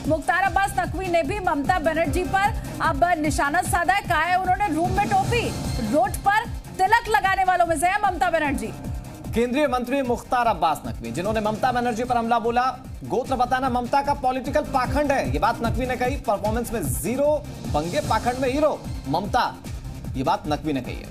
मुख्तार अब्बास नकवी ने भी ममता बनर्जी पर अब निशाना साधा है। कहा है उन्होंने रूम में टोपी, रोड पर तिलक लगाने वालों में से है ममता बनर्जी। केंद्रीय मंत्री मुख्तार अब्बास नकवी जिन्होंने ममता बनर्जी पर हमला बोला, गोत्र बताना ममता का पॉलिटिकल पाखंड है, ये बात नकवी ने कही। परफॉर्मेंस में जीरो, पंगे पाखंड में हीरो ममता, ये बात नकवी ने कही है।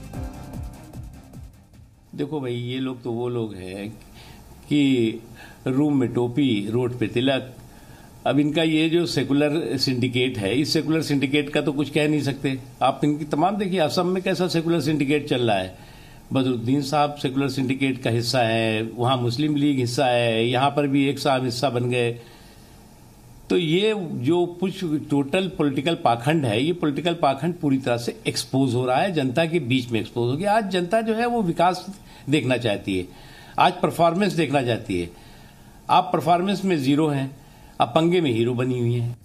देखो भाई, ये लोग तो वो लोग हैं कि रूम में टोपी, रोड पे तिलक। अब इनका ये जो सेकुलर सिंडिकेट है, इस सेकुलर सिंडिकेट का तो कुछ कह नहीं सकते आप। इनकी तमाम देखिए, असम में कैसा सेकुलर सिंडिकेट चल रहा है। बदरुद्दीन साहब सेकुलर सिंडिकेट का हिस्सा है, वहां मुस्लिम लीग हिस्सा है, यहां पर भी एक साहब हिस्सा बन गए। तो ये जो कुछ टोटल पॉलिटिकल पाखंड है, ये पॉलिटिकल पाखंड पूरी तरह से एक्सपोज हो रहा है, जनता के बीच में एक्सपोज हो गया। आज जनता जो है वो विकास देखना चाहती है, आज परफॉर्मेंस देखना चाहती है। आप परफॉर्मेंस में जीरो हैं, आप पंगे में हीरो बनी हुई हैं।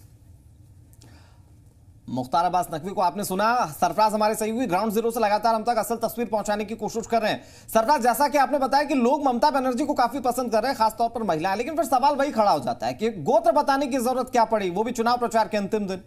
मुख्तार अब्बास नकवी को आपने सुना। सरफराज हमारे सही हुई, ग्राउंड जीरो से लगातार हम तक असल तस्वीर पहुंचाने की कोशिश कर रहे हैं। सरफराज, जैसा कि आपने बताया कि लोग ममता बनर्जी को काफी पसंद कर रहे हैं, खासतौर पर महिलाएं, लेकिन फिर सवाल वही खड़ा हो जाता है कि गोत्र बताने की जरूरत क्या पड़ी, वो भी चुनाव प्रचार के अंतिम दिन।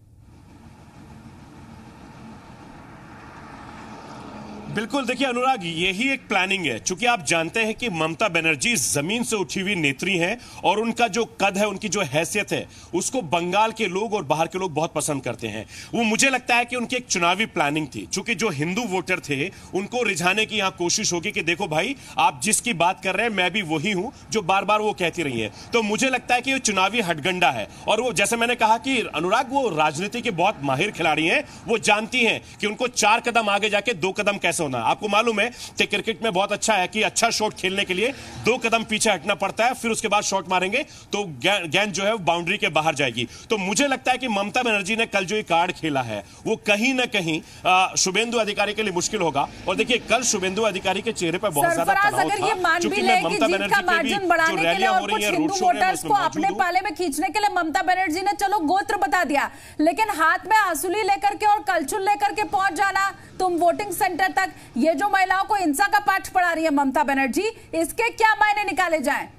बिल्कुल, देखिए अनुराग, यही एक प्लानिंग है। चूंकि आप जानते हैं कि ममता बनर्जी जमीन से उठी हुई नेत्री हैं और उनका जो कद है, उनकी जो हैसियत है, उसको बंगाल के लोग और बाहर के लोग बहुत पसंद करते हैं। वो मुझे लगता है कि उनकी एक चुनावी प्लानिंग थी। चूंकि जो हिंदू वोटर थे, उनको रिझाने की यहां कोशिश होगी कि देखो भाई, आप जिसकी बात कर रहे हैं मैं भी वही हूं जो बार बार वो कहती रही है। तो मुझे लगता है कि वो चुनावी हटगंडा है। और वो, जैसे मैंने कहा कि अनुराग, वो राजनीति के बहुत माहिर खिलाड़ी हैं। वो जानती हैं कि उनको 4 कदम आगे जाके 2 कदम कैसे होना। आपको मालूम है कि क्रिकेट में बहुत अच्छा है कि अच्छा शॉट खेलने के लिए 2 कदम पीछे हटना पड़ता है, फिर उसके बाद शॉट मारेंगे तो गेंद जो है बाउंड्री के बाहर जाएगी। तो मुझे लगता है कि ममता बनर्जी ने कल जो ये कार्ड खेला है, वो कहीं ना कहीं शुभेंदु अधिकारी के लिए मुश्किल होगा। और देखिए, कल शुभेंदु अधिकारी के चेहरे पर बहुत ज्यादा तनाव था, क्योंकि ममता बनर्जी मार्जिन बढ़ाने के लिए और कुछ हिंदू वोटर्स को अपने पाले में खींचने के लिए ममता बनर्जी ने चलो गोत्र बता दिया, लेकिन हाथ में आंसुली लेकर के और कलछुल लेकर के पहुंच जाना तुम वोटिंग सेंटर तक, ये जो महिलाओं को हिंसा का पाठ पढ़ा रही है ममता बनर्जी, इसके क्या मायने निकाले जाएं?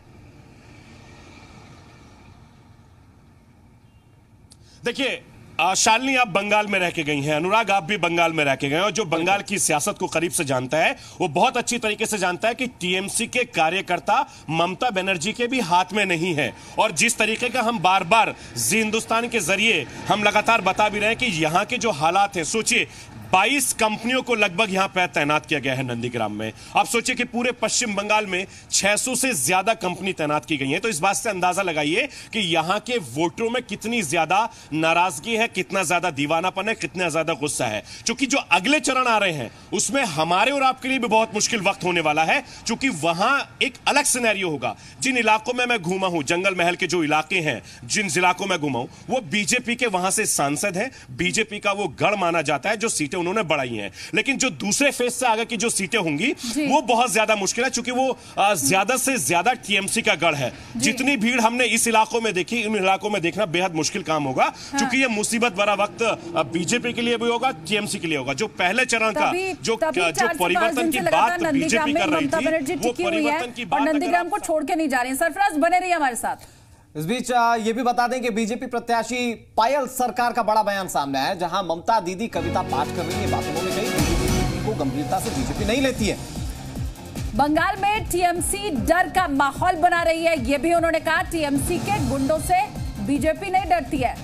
देखिए शालिनी, आप बंगाल में रह के गई हैं, अनुराग आप भी बंगाल में रह के गए, और जो बंगाल की सियासत को करीब से जानता है वो बहुत अच्छी तरीके से जानता है कि टीएमसी के कार्यकर्ता ममता बनर्जी के भी हाथ में नहीं है। और जिस तरीके का हम बार बार जी हिंदुस्तान के जरिए हम लगातार बता भी रहे हैं कि यहां के जो हालात हैं, सोचिए 22 कंपनियों को लगभग यहां पर तैनात किया गया है नंदीग्राम में। आप सोचिए कि पूरे पश्चिम बंगाल में 600 से ज्यादा कंपनी तैनात की गई हैं। तो इस बात से अंदाजा लगाइए कि यहां के वोटरों में कितनी ज्यादा नाराजगी है, कितना ज्यादा दीवानापन है, कितना ज्यादा गुस्सा है। क्योंकि जो अगले चरण आ रहे हैं उसमें हमारे और आपके लिए भी बहुत मुश्किल वक्त होने वाला है, क्योंकि वहां एक अलग सिनेरियो होगा। जिन इलाकों में मैं घूमा हूं, जंगल महल के जो इलाके हैं, जिन इलाकों में घूमा हूं, वो बीजेपी के वहां से सांसद हैं, बीजेपी का वो गढ़ माना जाता है, जो सीटें उन्होंने बढ़ाई हैं। लेकिन जो दूसरे फेज से आगे की जो सीटें होंगी वो बहुत ज्यादा मुश्किल है, क्योंकि वो ज्यादा से ज्यादा टीएमसी का गढ़ है। जितनी भीड़ हमने इस इलाकों में देखी, इन इलाकों में देखना बेहद मुश्किल काम होगा। हाँ। क्योंकि ये मुसीबत भरा वक्त बीजेपी के लिए भी होगा, टीएमसी के लिए होगा। जो पहले चरण का जो परिवर्तन की बात बीजेपी कर रही थी, वो परिवर्तन की बात नंदीग्राम को छोड़ के नहीं जा रही है। सरफराज बने रहिए हमारे साथ। इस बीच ये भी बता दें कि बीजेपी प्रत्याशी पायल सरकार का बड़ा बयान सामने आया है, जहां ममता दीदी कविता पाठ कर रही है। बात उन्होंने कही, बीजेपी को गंभीरता से बीजेपी नहीं लेती है। बंगाल में टीएमसी डर का माहौल बना रही है, यह भी उन्होंने कहा। टीएमसी के गुंडों से बीजेपी नहीं डरती है।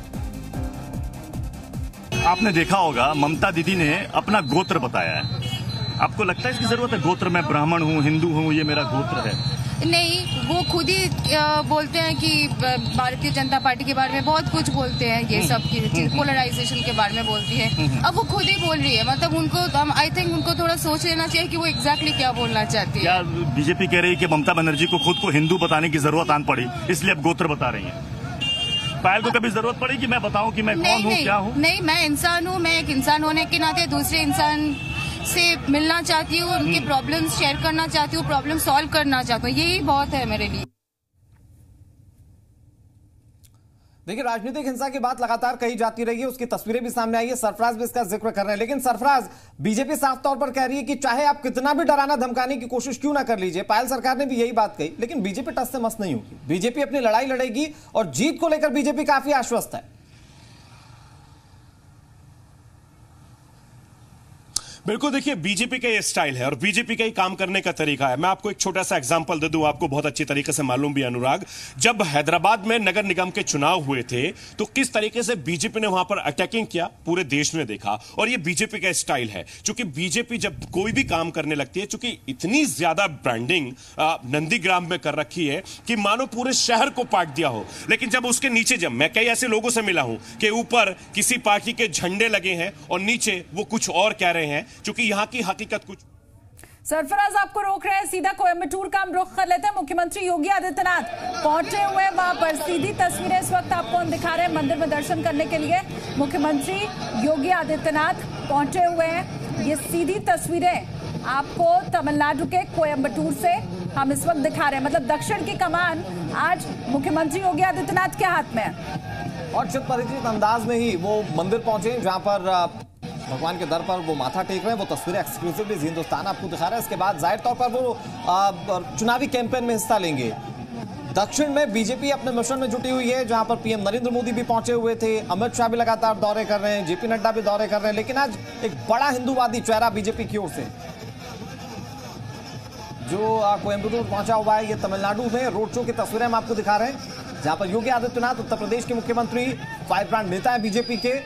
आपने देखा होगा ममता दीदी ने अपना गोत्र बताया है। आपको लगता है इसकी जरूरत है? गोत्र, मैं ब्राह्मण हूँ, हिंदू हूँ, ये मेरा गोत्र है। नहीं, वो खुद ही बोलते हैं कि भारतीय जनता पार्टी के बारे में बहुत कुछ बोलते हैं, ये सब की पोलराइजेशन के बारे में बोलती है। अब वो खुद ही बोल रही है, मतलब उनको आई थिंक उनको थोड़ा सोच लेना चाहिए कि वो एग्जैक्टली क्या बोलना चाहती है। क्या बीजेपी कह रही है कि ममता बनर्जी को खुद को हिंदू बताने की जरूरत आन पड़ी, इसलिए अब गोत्र बता रही है? पायल को कभी जरूरत पड़ी कि मैं बताऊं कि मैं कौन हूँ, क्या हूँ? नहीं, मैं इंसान हूँ। मैं एक इंसान होने के नाते दूसरे इंसान से मिलना चाहती हूँ, उनके प्रॉब्लम्स शेयर करना चाहती हूँ, प्रॉब्लम सॉल्व करना चाहती हूँ, यही बहुत है मेरे लिए। देखिए, राजनीतिक हिंसा की बात लगातार कही जाती रही है, उसकी तस्वीरें भी सामने आई है, सरफराज भी इसका जिक्र कर रहे हैं। लेकिन सरफराज, बीजेपी साफ तौर पर कह रही है कि चाहे आप कितना भी डराना धमकाने की कोशिश क्यों ना कर लीजिए, पायल सरकार ने भी यही बात कही, लेकिन बीजेपी टस से मस नहीं होगी। बीजेपी अपनी लड़ाई लड़ेगी और जीत को लेकर बीजेपी काफी आश्वस्त है। बिल्कुल, देखिए बीजेपी का ये स्टाइल है और बीजेपी का ही काम करने का तरीका है। मैं आपको एक छोटा सा एग्जांपल दे दूं, आपको बहुत अच्छी तरीके से मालूम भी अनुराग। जब हैदराबाद में नगर निगम के चुनाव हुए थे तो किस तरीके से बीजेपी ने वहां पर अटैकिंग किया, पूरे देश ने देखा। और ये बीजेपी का स्टाइल है, क्योंकि बीजेपी जब कोई भी काम करने लगती है, चूंकि इतनी ज्यादा ब्रांडिंग नंदीग्राम में कर रखी है कि मानो पूरे शहर को पाट दिया हो। लेकिन जब उसके नीचे, जब मैं कई ऐसे लोगों से मिला हूं कि ऊपर किसी पार्टी के झंडे लगे हैं और नीचे वो कुछ और कह रहे हैं, क्योंकि यहां की हकीकत कुछ। सरफराज आपको रोक रहे हैं, सीधा कोयम्बटूर का हम रुख कर लेते हैं। मुख्यमंत्री योगी आदित्यनाथ पहुंचे हुए हैं वहां पर, सीधी तस्वीरें इस वक्त आपको हम दिखा रहे हैं मंदिर में दर्शन करने के लिए। मुख्यमंत्री योगी आदित्यनाथ पहुंचे हुए हैं, ये सीधी तस्वीरें आपको तमिलनाडु के कोयम्बटूर से हम इस वक्त दिखा रहे हैं। मतलब दक्षिण की कमान आज मुख्यमंत्री योगी आदित्यनाथ के हाथ में है और चित परिचित अंदाज में ही वो मंदिर पहुंचे जहां पर भगवान के दर पर वो माथा टेक रहे हैं। वो तस्वीरें एक्सक्लूसिवली हिंदुस्तान आपको दिखा रहा है। इसके बाद जाहिर तौर पर वो चुनावी कैंपेन में हिस्सा लेंगे। दक्षिण में बीजेपी अपने मिशन में जुटी हुई है, जहां पर पीएम नरेंद्र मोदी भी पहुंचे हुए थे, अमित शाह भी लगातार दौरे कर रहे हैं, जेपी नड्डा भी दौरे कर रहे हैं। लेकिन आज एक बड़ा हिंदूवादी चेहरा बीजेपी की ओर से जो कोयम्बटूर पहुंचा हुआ है, ये तमिलनाडु में रोड शो की तस्वीरें हम आपको दिखा रहे हैं, जहां पर योगी आदित्यनाथ उत्तर प्रदेश के मुख्यमंत्री, फायर ब्रांड नेता है बीजेपी के,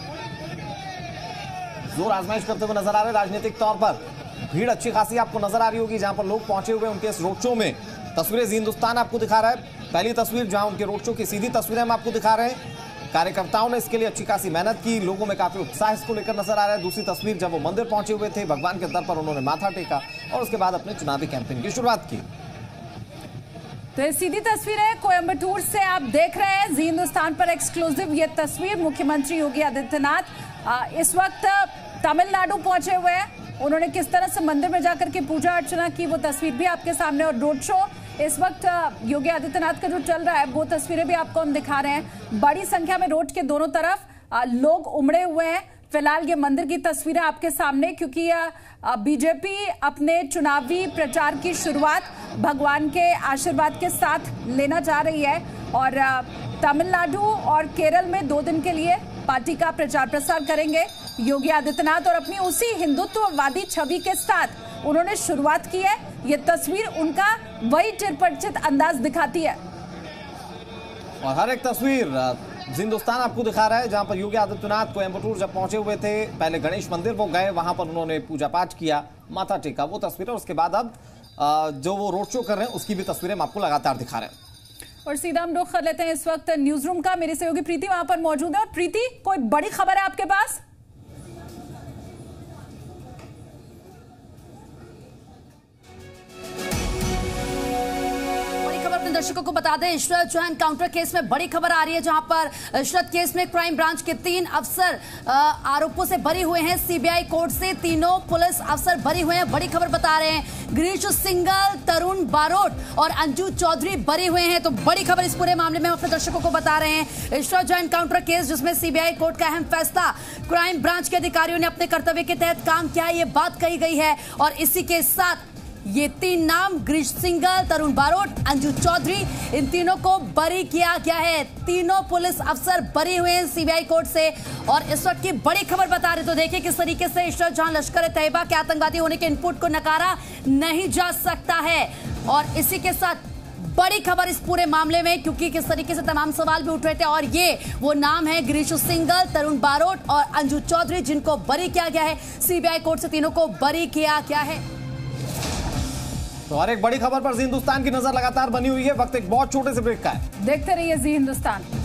जोर आजमाइश करते हुए नजर आ रहे हैं। राजनीतिक तौर पर भीड़ अच्छी खासी आपको नजर आ रही होगी जहां पर लोग पहुंचे हुए उनके इस रोड शो में। तस्वीरें हिंदुस्तान आपको दिखा रहा है। पहली तस्वीर जहां उनके रोड शो की सीधी तस्वीरें हम आपको दिखा रहे हैं। कार्यकर्ताओं ने इसके लिए अच्छी खासी मेहनत की, लोगों में काफी उत्साह इसको लेकर नजर आ रहा है। दूसरी तस्वीर जब वो मंदिर पहुंचे हुए थे, भगवान के दर पर उन्होंने माथा टेका और उसके बाद अपने चुनावी कैंपेन की शुरुआत की। तो ये सीधी तस्वीर है कोयम्बटूर से, आप देख रहे हैं जी हिंदुस्तान पर एक्सक्लूसिव ये तस्वीर। मुख्यमंत्री योगी आदित्यनाथ इस वक्त तमिलनाडु पहुंचे हुए हैं। उन्होंने किस तरह से मंदिर में जाकर के पूजा अर्चना की, वो तस्वीर भी आपके सामने, और रोड शो इस वक्त योगी आदित्यनाथ का जो चल रहा है, वो तस्वीरें भी आपको हम दिखा रहे हैं। बड़ी संख्या में रोड के दोनों तरफ लोग उमड़े हुए हैं। फिलहाल ये मंदिर की तस्वीरें आपके सामने, क्योंकि बीजेपी अपने चुनावी प्रचार की शुरुआत भगवान के आशीर्वाद के साथ लेना चाह रही है। और तमिलनाडु और केरल में 2 दिन के लिए पार्टी का प्रचार प्रसार करेंगे योगी आदित्यनाथ, और अपनी उसी हिंदुत्ववादी छवि के साथ उन्होंने शुरुआत की है। ये तस्वीर उनका वही चिरपरिचित अंदाज दिखाती है। और हर एक तस्वीर हिंदुस्तान आपको दिखा रहा है, जहां पर योगी आदित्यनाथ कोयम्बटूर जब पहुंचे हुए थे, पहले गणेश मंदिर वो गए, वहां पर उन्होंने पूजा पाठ किया, माथा टेका, वो तस्वीर। और उसके बाद अब जो वो रोड शो कर रहे हैं उसकी भी तस्वीरें हम आपको लगातार दिखा रहे हैं। और सीधा हम रुख कर लेते हैं इस वक्त न्यूज रूम का। मेरी सहयोगी प्रीति वहां पर मौजूद है। और प्रीति, कोई बड़ी खबर है आपके पास? दर्शकों को बता दें, इशरत जो है एनकाउंटर केस में बड़ी खबर आ रही है, जहां पर इशरत केस में क्राइम ब्रांच के 3 अफसर आरोपों से बरी हुए हैं। सीबीआई कोर्ट से तीनों पुलिस अफसर बरी हुए हैं। बड़ी खबर बता रहे हैं, गिरीश सिंघल, तरुण बारोट और अंजू चौधरी बरी हुए हैं। तो बड़ी खबर इस पूरे मामले में हम अपने दर्शकों को बता रहे हैं। इशरत जो एनकाउंटर केस, जिसमें सीबीआई कोर्ट का अहम फैसला क्राइम ब्रांच के अधिकारियों ने अपने कर्तव्य के तहत काम किया, ये बात कही गई है। और इसी के साथ ये 3 नाम, गिरीश सिंघल, तरुण बारोट, अंजू चौधरी, इन तीनों को बरी किया गया है। तीनों पुलिस अफसर बरी हुए हैं सीबीआई कोर्ट से। और इस वक्त की बड़ी खबर बता रहे, तो देखिए किस तरीके से इशरत जहां लश्कर तैयबा के आतंकवादी होने के इनपुट को नकारा नहीं जा सकता है। और इसी के साथ बड़ी खबर इस पूरे मामले में, क्योंकि किस तरीके से तमाम सवाल भी उठ रहे थे। और ये वो नाम है, गिरीश सिंघल, तरुण बारोट और अंजू चौधरी, जिनको बरी किया गया है सीबीआई कोर्ट से। तीनों को बरी किया गया है। तो हर एक बड़ी खबर पर जी हिंदुस्तान की नजर लगातार बनी हुई है। वक्त एक बहुत छोटे से ब्रेक का है, देखते रहिए जी हिंदुस्तान।